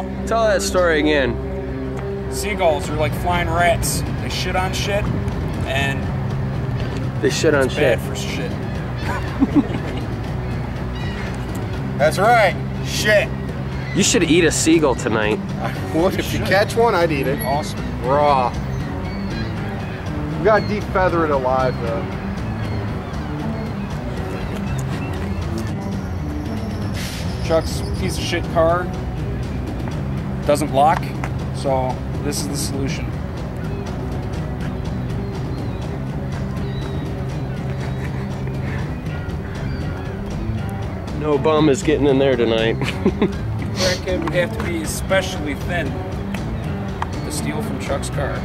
Tell that story again. Seagulls are like flying rats. They shit on shit, and They shit on shit. bad for shit. That's right. Shit. You should eat a seagull tonight. What if you catch one? I'd eat it. Awesome. Raw. You gotta defeather it alive though. Chuck's piece of shit car doesn't lock, so this is the solution. No bum is getting in there tonight. Crackhead would have to be especially thin to steal from Chuck's car.